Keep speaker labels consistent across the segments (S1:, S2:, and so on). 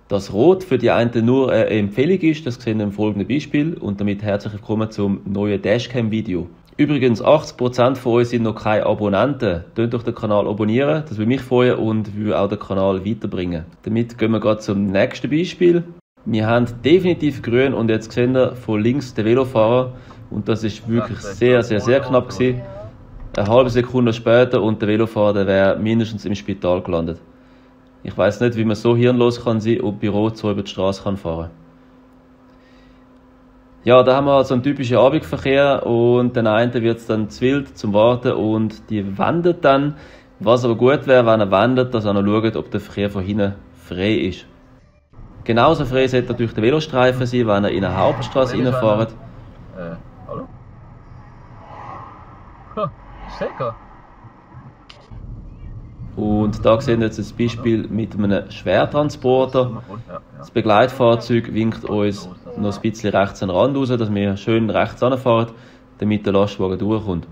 S1: Dass Rot für die einen nur eine Empfehlung ist, das sehen wir im folgenden Beispiel und damit herzlich willkommen zum neuen Dashcam-Video. Übrigens, 80% von euch sind noch keine Abonnenten. Könnt doch den Kanal abonnieren, das würde mich freuen und würde auch den Kanal weiterbringen. Damit gehen wir gerade zum nächsten Beispiel. Wir haben definitiv grün und jetzt sehen wir von links den Velofahrer und das ist wirklich sehr knapp gewesen. Eine halbe Sekunde später und der Velofahrer wäre mindestens im Spital gelandet. Ich weiss nicht, wie man so hirnlos kann sein und bei Rot so über die Straße fahren kann. Ja, da haben wir also einen typischen Abendverkehr und den einen wird es dann zu wild zum Warten und die wendet dann. Was aber gut wäre, wenn er wendet, dass er noch schaut, ob der Verkehr von hinten frei ist. Genauso frei sollte natürlich der Velostreifen sein, wenn er in eine Hauptstraße reinfährt.
S2: Hallo? Ha, sicher.
S1: Und da sehen wir jetzt ein Beispiel mit einem Schwertransporter. Das Begleitfahrzeug winkt uns noch ein bisschen rechts an den Rand raus, dass wir schön rechts ranfahren, damit der Lastwagen durchkommt.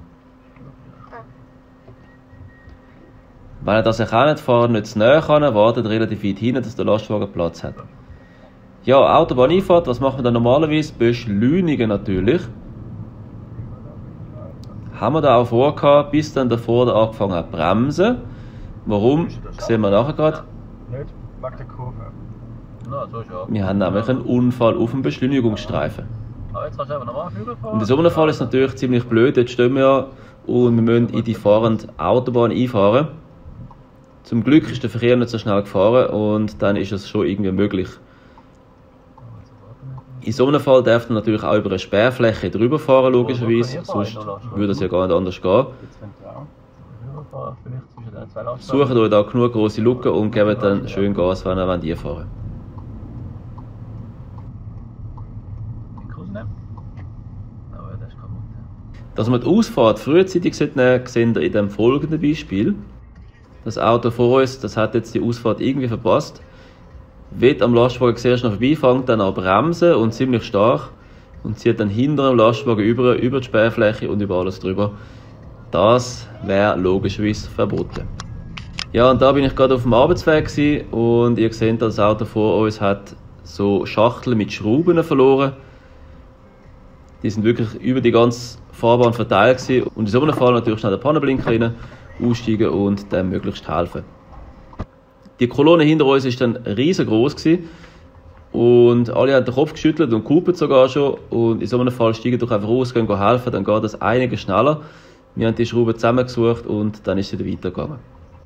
S1: Wenn er das erkennt, fahren nicht zu nahe kann, wartet relativ weit hinten, dass der Lastwagen Platz hat. Ja, Autobahneinfahrt, was machen wir dann normalerweise? Beschleunigen natürlich. Haben wir da auch vorgehabt, bis dann davor angefangen hat zu bremsen. Warum? Sehen wir nachher gerade.
S2: Nicht wegen der Kurve.
S1: Wir haben nämlich einen Unfall auf dem Beschleunigungsstreifen.
S2: Jetzt kannst du einfach normal Flügel fahren.
S1: Und in so einem Fall ist es natürlich ziemlich blöd. Jetzt stehen wir ja und wir müssen in die fahrende Autobahn einfahren. Zum Glück ist der Verkehr nicht so schnell gefahren und dann ist es schon irgendwie möglich. In so einem Fall darf man natürlich auch über eine Sperrfläche drüber fahren, logischerweise. Sonst würde es ja gar nicht anders gehen. Sucht euch da genug grosse Lücken und gebt dann schön Gas, wenn ihr die fahren. Dass man die Ausfahrt frühzeitig nehmen sollte, sehen wir in dem folgenden Beispiel. Das Auto vor uns, das hat jetzt die Ausfahrt irgendwie verpasst. Will am Lastwagen zuerst noch vorbei, fängt dann an bremsen und ziemlich stark und zieht dann hinter dem Lastwagen über die Sperrfläche und über alles drüber. Das wäre logischerweise verboten. Ja, und da bin ich gerade auf dem Arbeitsweg und ihr seht, das Auto vor uns hat so Schachteln mit Schrauben verloren. Die sind wirklich über die ganze Fahrbahn verteilt gewesen. Und in so einem Fall natürlich schnell den Pannenblinker rein, aussteigen und dem möglichst helfen. Die Kolonne hinter uns war dann riesengroß gewesen. Und alle haben den Kopf geschüttelt und gehupt sogar schon. Und in so einem Fall steigen doch einfach aus, gehen helfen, dann geht das einiges schneller. Wir haben die Schrauben zusammengesucht und dann ist es wieder weitergegangen.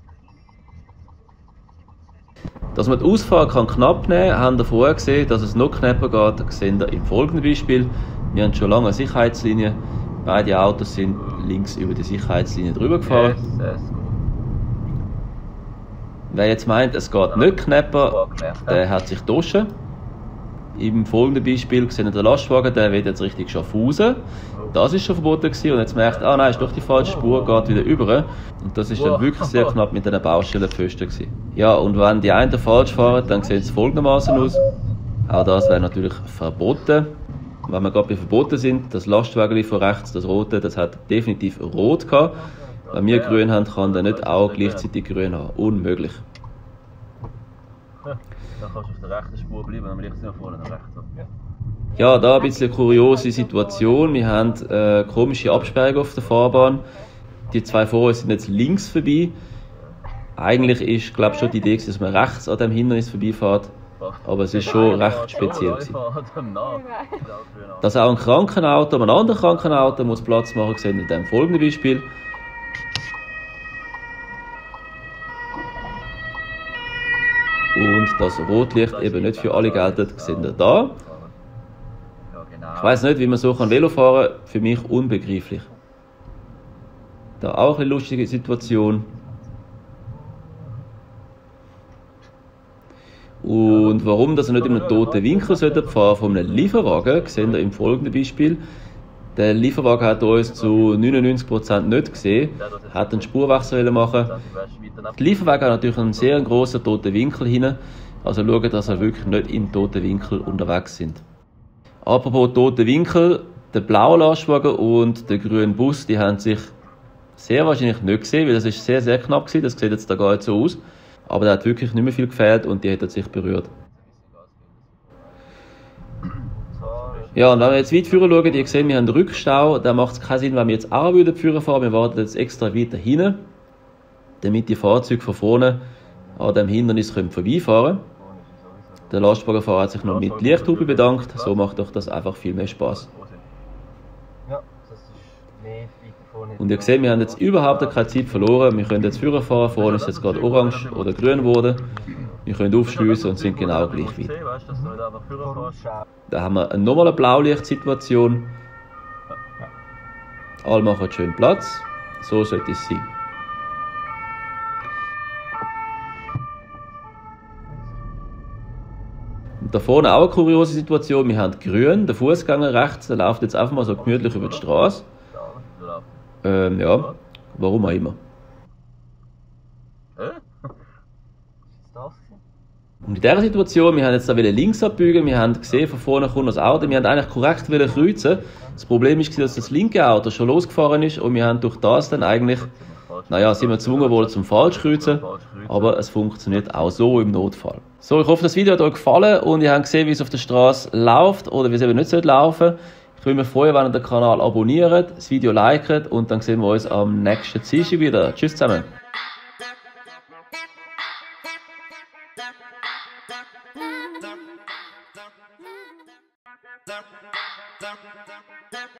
S1: Dass man die Ausfahrt knapp nehmen kann, haben wir vorher gesehen, dass es noch knapper geht, das sehen wir im folgenden Beispiel. Wir haben schon lange eine Sicherheitslinie. Beide Autos sind links über die Sicherheitslinie drüber gefahren. Wer jetzt meint, es geht nicht knapper, der hat sich getauscht. Im folgenden Beispiel sehen wir den Lastwagen, der will jetzt richtig Schaffhausen. Das ist schon verboten gewesen und jetzt merkt, ah nein, ist doch die falsche Spur, geht wieder über. Und das ist dann wirklich sehr knapp mit diesen Baustellenpfosten gewesen. Ja, und wenn die einen falsch fahren, dann sieht es folgendermaßen aus. Auch das wäre natürlich verboten. Wenn wir gerade bei Verboten sind, das Lastwagen von rechts, das rote, das hat definitiv rot gehabt. Wenn wir grün haben, kann der nicht auch gleichzeitig grün haben. Unmöglich.
S2: Dann kannst du auf der rechten Spur bleiben, dann liegt es nach vorne nach rechts.
S1: Ja, da ein bisschen eine kuriose Situation. Wir haben eine komische Absperrung auf der Fahrbahn. Die zwei vor uns sind jetzt links vorbei. Eigentlich ist, glaube ich, schon die Idee, dass man rechts an dem Hindernis vorbeifährt. Aber es ist schon recht speziell gewesen. Dass auch ein Krankenauto, ein anderes Krankenauto muss Platz machen, sehen wir in dem folgenden Beispiel. Und das Rotlicht eben nicht für alle geltet, sehen wir da. Ich weiss nicht, wie man so Velo fahren kann, für mich unbegreiflich. Da auch eine lustige Situation. Und warum dass er nicht in einem toten Winkel fahren von einem Lieferwagen, sehen wir im folgenden Beispiel. Der Lieferwagen hat uns zu 99% nicht gesehen, hat einen Spurwechsel machen. Der Lieferwagen hat natürlich einen sehr grossen toten Winkel hin, also schauen, dass er wirklich nicht im toten Winkel unterwegs sind. Apropos toten Winkel, der blaue Lastwagen und der grüne Bus, die haben sich sehr wahrscheinlich nicht gesehen, weil das ist sehr knapp gewesen, das sieht jetzt da gar nicht so aus. Aber da hat wirklich nicht mehr viel gefehlt und die hat sich berührt. Ja, und wenn wir jetzt weit führen schauen, ihr seht, wir haben einen Rückstau. Da macht es keinen Sinn, wenn wir jetzt auch wieder führen fahren. Wir warten jetzt extra weiter hinten, damit die Fahrzeuge von vorne an dem Hindernis vorbeifahren können. Der Lastwagenfahrer hat sich noch mit Lichthupe bedankt. So macht doch das einfach viel mehr Spaß.
S2: Ja, das ist mehr weiter vorne.
S1: Und ihr seht, wir haben jetzt überhaupt keine Zeit verloren. Wir können jetzt führen fahren. Vorne ist jetzt gerade orange oder grün geworden. Wir können aufschliessen und sind genau gleich weit. Da haben wir eine normale Blaulichtsituation. Alle machen schön Platz. So sollte es sein. Und da vorne auch eine kuriose Situation. Wir haben grün, der Fußgänger rechts, der läuft jetzt einfach mal so gemütlich über die Straße. Ja, warum auch immer. Und in dieser Situation, wir haben jetzt da links abbiegen, wir haben gesehen, von vorne kommt das Auto, wir haben eigentlich korrekt kreuzen. Das Problem war, dass das linke Auto schon losgefahren ist und wir haben durch das dann eigentlich, naja, sind wir gezwungen worden zum Falschkreuzen, aber es funktioniert auch so im Notfall. So, ich hoffe, das Video hat euch gefallen und ihr habt gesehen, wie es auf der Straße läuft oder wie es eben nicht laufen sollte. Ich würde mich freuen, wenn ihr den Kanal abonniert, das Video liket und dann sehen wir uns am nächsten Dienstag wieder. Tschüss zusammen.